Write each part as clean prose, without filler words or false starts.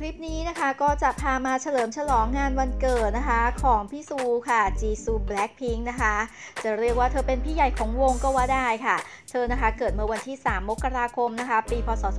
คลิปนี้นะคะก็จะพามาเฉลิมฉลองงานวันเกิดนะคะของพี่ซูค่ะจีซูแบล็คพิงค์นะคะจะเรียกว่าเธอเป็นพี่ใหญ่ของวงก็ว่าได้ค่ะเธอนะคะเกิดเมื่อวันที่3มกราคมนะคะปีพศ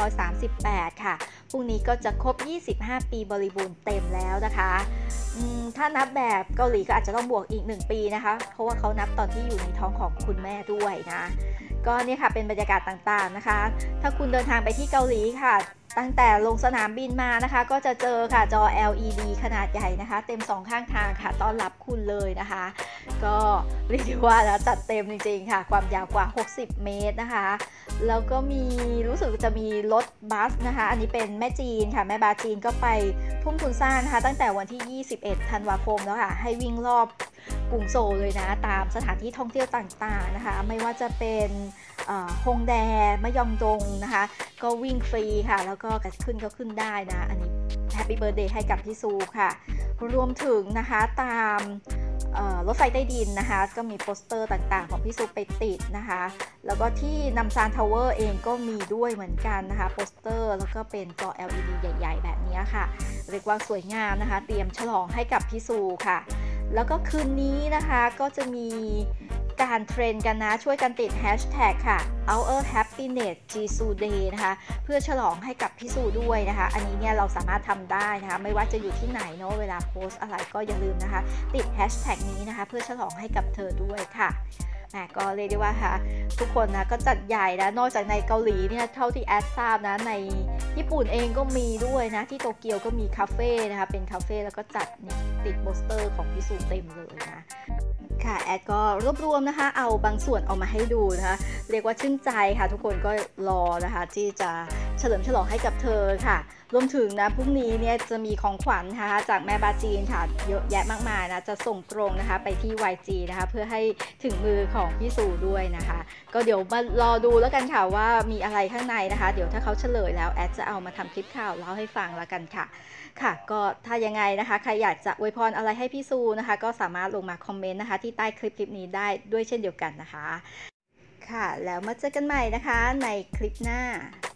2538ค่ะพรุ่งนี้ก็จะครบ25ปีบริบูรณ์เต็มแล้วนะคะถ้านับแบบเกาหลีก็อาจจะต้องบวกอีก1ปีนะคะเพราะว่าเขานับตอนที่อยู่ในท้องของคุณแม่ด้วยนะก็เนี่ยค่ะเป็นบรรยากาศต่างๆนะคะถ้าคุณเดินทางไปที่เกาหลีค่ะตั้งแต่ลงสนามบินมานะคะก็จะเจอค่ะจอ LED ขนาดใหญ่นะคะเต็ม2ข้างทางค่ะต้อนรับคุณเลยนะคะก็เรียกได้ว่าจัดเต็มจริงๆค่ะความยาวกว่า60เมตรนะคะแล้วก็มีรู้สึกจะมีรถบัสนะคะอันนี้เป็นแม่จีนค่ะแม่บาจีนก็ไปทุ่มทุนสร้างนะคะตั้งแต่วันที่21ธันวาคมแล้วค่ะให้วิ่งรอบกรุงโซลเลยนะตามสถานที่ท่องเที่ยวต่างๆนะคะไม่ว่าจะเป็นฮงแดมะยองดงนะคะก็วิ่งฟรีค่ะแล้วก็ขึ้นก็ขึ้นได้นะอันนี้แฮปปี้เบิร์ธเดย์ให้กับพี่ซูค่ะรวมถึงนะคะตามรถไฟใต้ดินนะคะก็มีโปสเตอร์ต่างๆของพี่ซูไปติดนะคะแล้วก็ที่นัมซานทาวเวอร์เองก็มีด้วยเหมือนกันนะคะโปสเตอร์แล้วก็เป็นจอ LED ใหญ่ๆแบบนี้ค่ะเรียกว่าสวยงามนะคะเตรียมฉลองให้กับพี่ซูค่ะแล้วก็คืนนี้นะคะก็จะมีการเทรนกันนะช่วยกันติดแฮชแท็กค่ะ Our Happiness Jisoo Day นะคะเพื่อฉลองให้กับพี่ซูด้วยนะคะอันนี้เนี่ยเราสามารถทำได้นะคะไม่ว่าจะอยู่ที่ไหนเนาะเวลาโพสอะไรก็อย่าลืมนะคะติดแฮชแท็กนี้นะคะเพื่อฉลองให้กับเธอด้วยค่ะก็เรียกได้ว่าค่ะทุกคนนะก็จัดใหญ่นะนอกจากในเกาหลีเนี่ยเท่าที่แอดทราบนะในญี่ปุ่นเองก็มีด้วยนะที่โตเกียวก็มีคาเฟ่นะคะเป็นคาเฟ่แล้วก็จัดติดโปสเตอร์ของพี่ซูเต็มเลยนะค่ะแอดก็รวบรวมนะคะเอาบางส่วนเอามาให้ดูนะคะเรียกว่าชื่นใจค่ะทุกคนก็รอนะคะที่จะเฉลิมฉลองให้กับเธอค่ะรวมถึงนะพรุ่งนี้เนี่ยจะมีของขวัญนะคะจากแม่บาจีนค่ะเยอะแยะมากมายนะจะส่งตรงนะคะไปที่ YG นะคะเพื่อให้ถึงมือของพี่ซูด้วยนะคะก็เดี๋ยวมารอดูแล้วกันค่ะว่ามีอะไรข้างในนะคะเดี๋ยวถ้าเขาเฉลยแล้วแอดจะเอามาทำคลิปข่าวเล่าให้ฟังแล้วกันค่ะก็ถ้ายังไงนะคะใครอยากจะอวยพรอะไรให้พี่ซูนะคะก็สามารถลงมาคอมเมนต์นะคะที่ใต้คลิปนี้ได้ด้วยเช่นเดียวกันนะคะค่ะแล้วมาเจอกันใหม่นะคะในคลิปหน้า